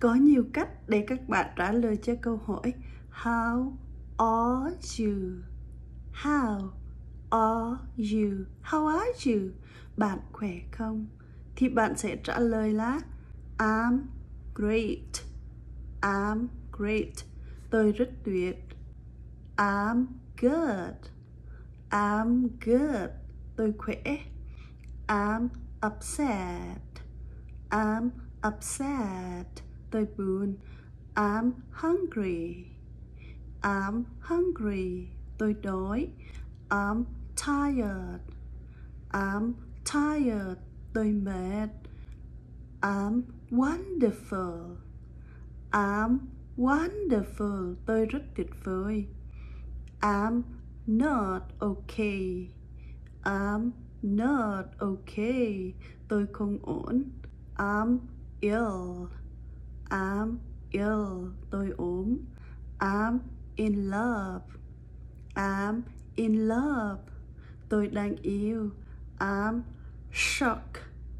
Có nhiều cách để các bạn trả lời cho câu hỏi How are you? How are you? How are you? Bạn khỏe không? Thì bạn sẽ trả lời là I'm great. I'm great. Tôi rất tuyệt. I'm good. I'm good. Tôi khỏe. I'm upset. I'm upset. Tôi buồn. I'm hungry. I'm hungry. Tôi đói. I'm tired. I'm tired. Tôi mệt. I'm wonderful. I'm wonderful. Tôi rất tuyệt vời. I'm not okay. I'm not okay. Tôi không ổn. I'm ill. I'm ill. Tôi ốm. I'm in love. I'm in love. Tôi đang yêu. I'm shocked.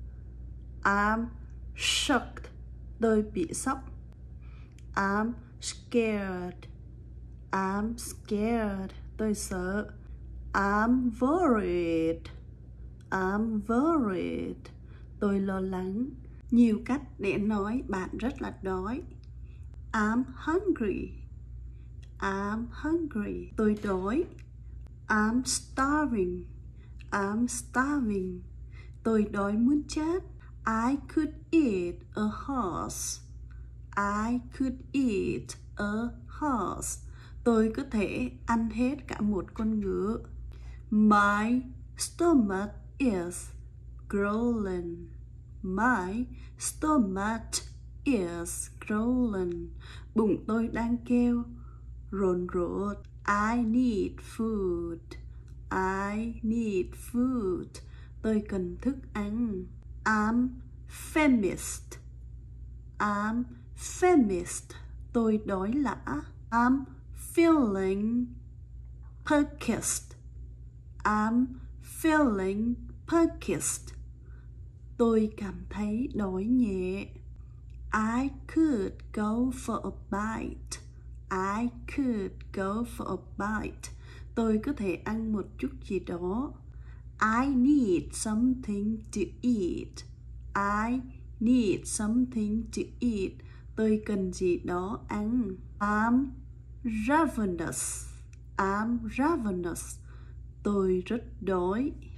I'm shocked. Tôi bị sốc. I'm scared. I'm scared. Tôi sợ. I'm worried. I'm worried. Tôi lo lắng. Nhiều cách để nói bạn rất là đói. I'm hungry. I'm hungry. Tôi đói. I'm starving. I'm starving. Tôi đói muốn chết. I could eat a horse. I could eat a horse. Tôi có thể ăn hết cả một con ngựa. My stomach is growling. My stomach is growling. Bụng tôi đang kêu rồn rột. I need food. I need food. Tôi cần thức ăn. I'm famished. I'm famished. Tôi đói lả. I'm feeling peckish. I'm feeling peckish. Tôi cảm thấy đói nhẹ. I could go for a bite. I could go for a bite. Tôi có thể ăn một chút gì đó. I need something to eat. I need something to eat. Tôi cần gì đó ăn. I'm ravenous. I'm ravenous. Tôi rất đói.